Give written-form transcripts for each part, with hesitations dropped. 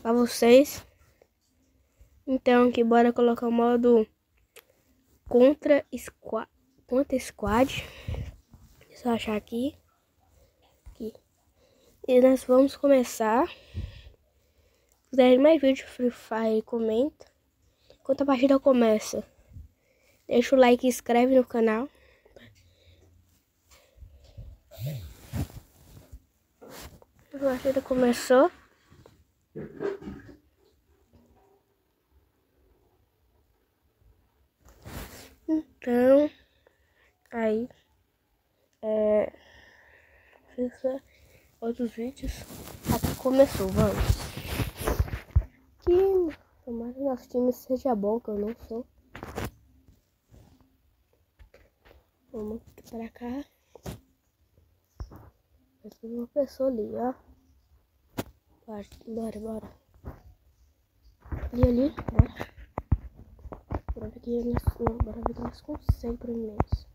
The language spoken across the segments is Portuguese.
pra vocês. Então aqui bora colocar o modo contra squad. Deixa eu achar aqui. E nós vamos começar. Se quiserem mais vídeos de Free Fire, comenta. Enquanto a partida começa, deixa o like e inscreve no canal. A partida começou. Então, aí, fica outros vídeos. Aqui começou, vamos. Que tomara que nosso time seja bom, que eu não sou. Vamos aqui pra cá. Tem uma pessoa ali, ó. Bora. Ali, bora. Bora ver que nós conseguimos primeiro.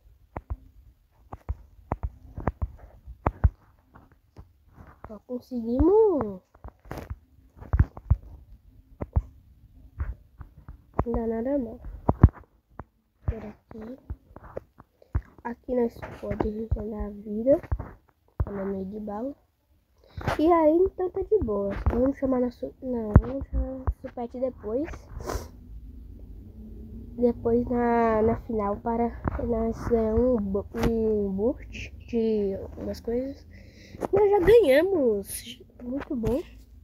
Ó, conseguimos. Não dá nada não. Por aqui. Aqui nós podemos regenerar a vida. No meio de bala. E aí então tá de boa. Vamos chamar nosso. Não, vamos chamar nosso pet depois. Depois na final para nós ganhar um boost de umas coisas. Nós já ganhamos. Muito bom.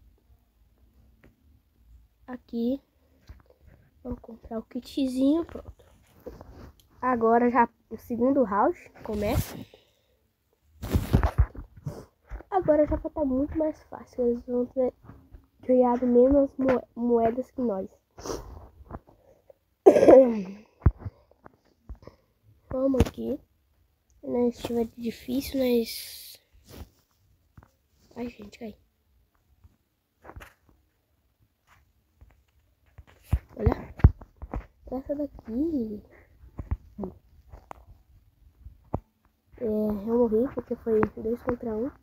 Aqui. Vou comprar o kitzinho. Pronto. Agora já o segundo round começa. Agora já vai estar muito mais fácil. Eles vão ter ganhado menos moedas que nós. Vamos aqui. Se estiver difícil, nós... Ai, gente, cai. Olha. Essa daqui... eu morri porque foi 2 contra 1.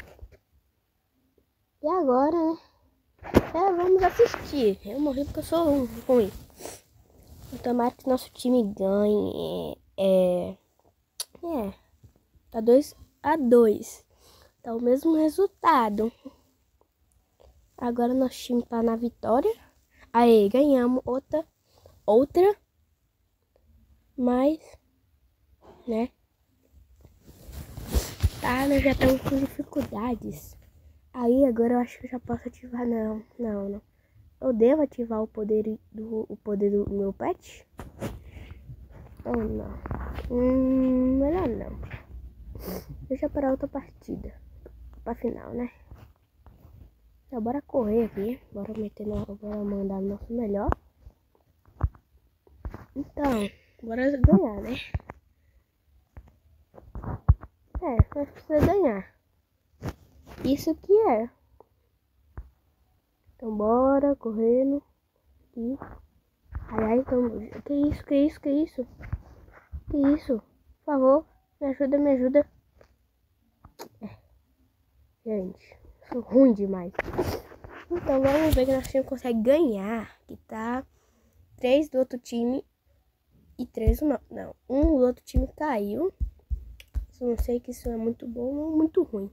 E agora, né? Vamos assistir. Eu morri porque eu sou ruim. Tomara que nosso time ganhe. Tá 2-2. Tá o mesmo resultado. Agora nosso time tá na vitória. Aí, ganhamos outra. Mas, né? Tá, nós já estamos com dificuldades. Aí, agora eu acho que eu já posso ativar. Não. Eu devo ativar o poder do meu pet? Ou não? Melhor não. Deixa para outra partida. Pra final, né? Então, bora correr aqui. Bora mandar o nosso melhor. Então, bora ganhar, né? Nós precisamos ganhar. Isso que é. Então, bora correndo. Aqui. Ai, então. Que isso? Que isso? Por favor, me ajuda. Gente, sou ruim demais. Então, vamos ver que nosso time consegue ganhar. Que tá 3 do outro time e 3 do nosso. Não, um do outro time caiu. Eu não sei que isso é muito bom ou muito ruim.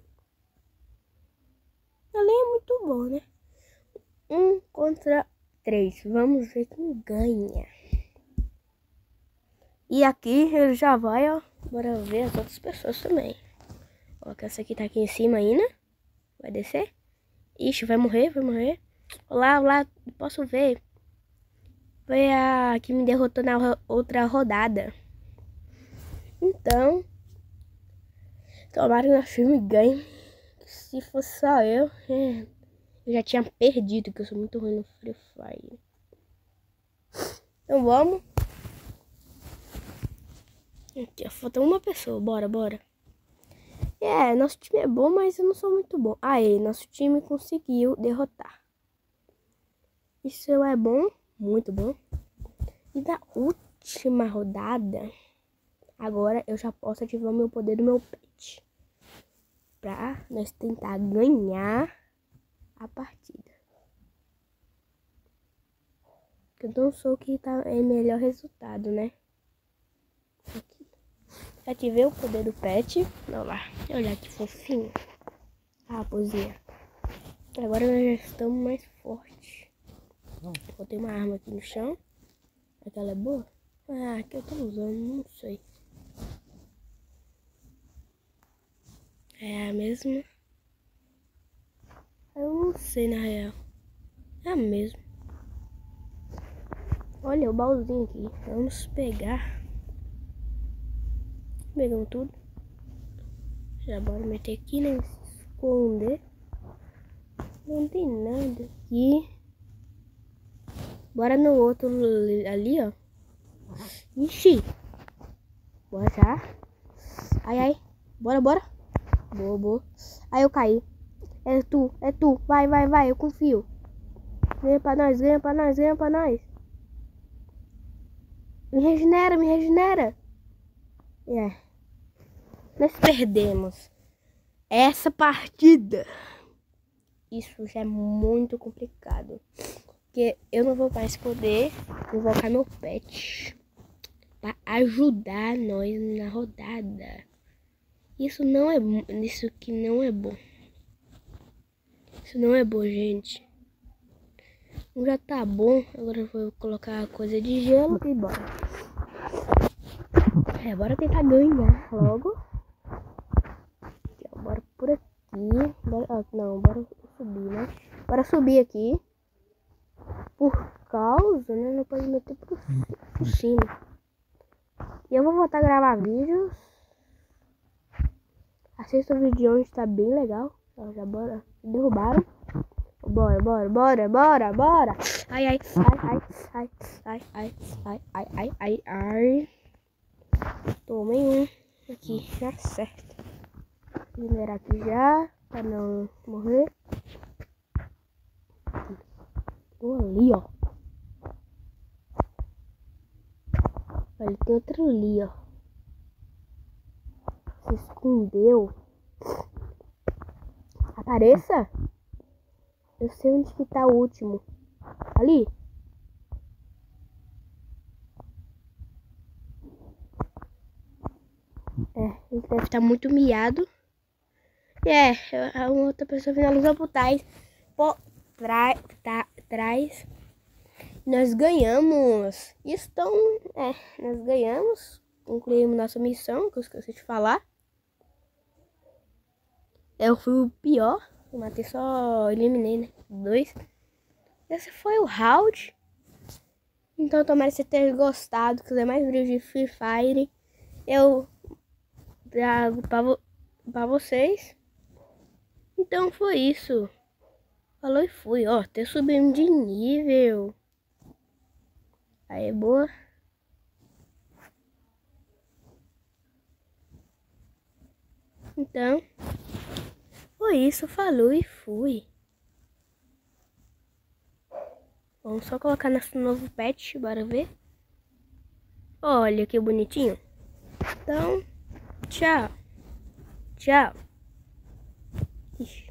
Além é muito bom, né? 1 contra 3. Vamos ver quem ganha. E aqui ele já vai, ó. Bora ver as outras pessoas também. Ó, que essa aqui tá aqui em cima ainda. Vai descer. Ixi, vai morrer. Olá, posso ver. Foi a que me derrotou na outra rodada. Então, tomara que nosso time ganhe. Se fosse só eu já tinha perdido, que eu sou muito ruim no Free Fire. Então vamos. Aqui, falta uma pessoa, bora. Nosso time é bom, mas eu não sou muito bom. Aí, nosso time conseguiu derrotar. Isso é bom, muito bom. E na última rodada, agora eu já posso ativar o meu poder do meu pet. Pra nós tentar ganhar a partida. Eu não sou o que tá em melhor resultado, né? Aqui. Ativei o poder do pet. Olha lá. Olha que fofinho. A raposinha. Agora nós já estamos mais fortes. Botei uma arma aqui no chão. Aquela é boa? Ah, que eu tô usando, não sei. É a mesma? Eu não sei na real. É a mesma. Olha o baúzinho aqui. Vamos pegar. Pegamos tudo. Já bora meter aqui, né? Se esconder. Não tem nada aqui. Bora no outro ali, ó. Ixi. Bora já. Ai, ai. Bora, bora. Boa, boa. Aí eu caí. É tu, é tu. Vai, vai, vai. Eu confio. Ganha pra nós, ganha pra nós, ganha pra nós. Me regenera, me regenera. É. Nós perdemos essa partida. Isso já é muito complicado. Porque eu não vou mais poder invocar meu pet pra ajudar nós na rodada. Isso não é isso que não é bom. Isso não é bom, gente. Já tá bom. Agora eu vou colocar a coisa de gelo e bora. Bora tentar ganhar logo. Aqui, ó, bora por aqui. Bora, não, bora subir, né? Bora subir aqui. Por causa, né? Não pode meter por cima. E eu vou voltar a gravar vídeos. Assista o vídeo de hoje, tá bem legal. Ó, já bora. Derrubaram. Bora, bora, bora, bora, bora. Ai, ai, ai, ai, ai, ai, ai, ai, ai, ai, ai. Tomei um aqui, já certo. Minerar aqui já, pra não morrer. Tô ali, ó. Olha, tem outro ali, ó. Se escondeu. Apareça. Eu sei onde que tá o último. Ali. Ele deve estar muito miado. A outra pessoa finalizou por trás. Trás. Nós ganhamos. Nós ganhamos. Concluímos nossa missão, que eu esqueci de falar. Eu fui o pior. Eu matei só, eliminei, né? 2. Esse foi o round. Então tomara que você tenha gostado. Quiser mais vídeos de Free Fire, eu trago pra vocês. Então foi isso. Falou e fui. Ó, até subimos de nível. Aí, boa. Então, foi isso. Falou e fui. Vamos só colocar nosso novo pet. Bora ver. Olha que bonitinho. Então, tchau. Tchau. Ixi.